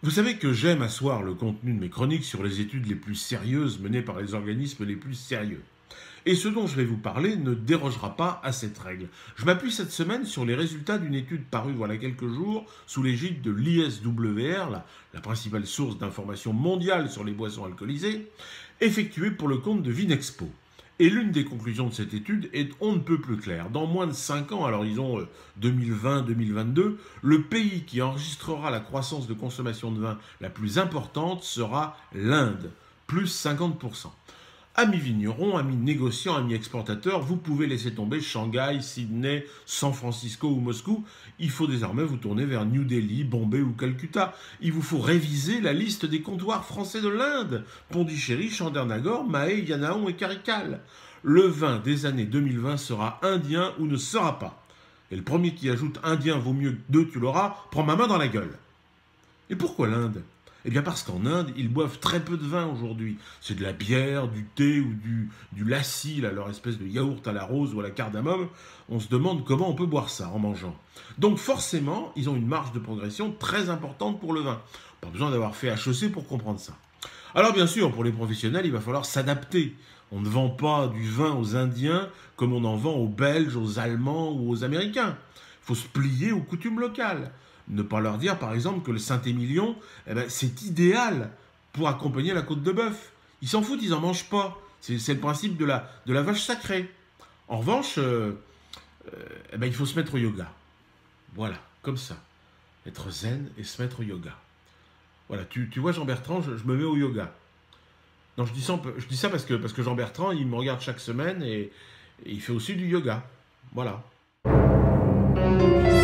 Vous savez que j'aime asseoir le contenu de mes chroniques sur les études les plus sérieuses menées par les organismes les plus sérieux. Et ce dont je vais vous parler ne dérogera pas à cette règle. Je m'appuie cette semaine sur les résultats d'une étude parue voilà quelques jours sous l'égide de l'ISWR, la principale source d'information mondiale sur les boissons alcoolisées, effectuée pour le compte de Vinexpo. Et l'une des conclusions de cette étude est on ne peut plus claire. Dans moins de 5 ans, à l'horizon 2020-2022, le pays qui enregistrera la croissance de consommation de vin la plus importante sera l'Inde, plus 50%. Amis vignerons, amis négociants, amis exportateurs, vous pouvez laisser tomber Shanghai, Sydney, San Francisco ou Moscou. Il faut désormais vous tourner vers New Delhi, Bombay ou Calcutta. Il vous faut réviser la liste des comptoirs français de l'Inde. Pondichéry, Chandernagore, Mahé, Yanaon et Karikal. Le vin des années 2020 sera indien ou ne sera pas. Et le premier qui ajoute indien vaut mieux que deux, tu l'auras, prends ma main dans la gueule. Et pourquoi l'Inde ? Eh bien parce qu'en Inde, ils boivent très peu de vin aujourd'hui. C'est de la bière, du thé ou du lassi, là, leur espèce de yaourt à la rose ou à la cardamome. On se demande comment on peut boire ça en mangeant. Donc forcément, ils ont une marge de progression très importante pour le vin. Pas besoin d'avoir fait HEC pour comprendre ça. Alors bien sûr, pour les professionnels, il va falloir s'adapter. On ne vend pas du vin aux Indiens comme on en vend aux Belges, aux Allemands ou aux Américains. Il faut se plier aux coutumes locales. Ne pas leur dire, par exemple, que le Saint-Émilion, c'est idéal pour accompagner la côte de bœuf. Ils s'en foutent, ils n'en mangent pas. C'est le principe de la vache sacrée. En revanche, il faut se mettre au yoga. Voilà, comme ça. Être zen et se mettre au yoga. Voilà, tu vois Jean-Bertrand, je me mets au yoga. Non, je dis ça parce que Jean-Bertrand, il me regarde chaque semaine et il fait aussi du yoga. Voilà.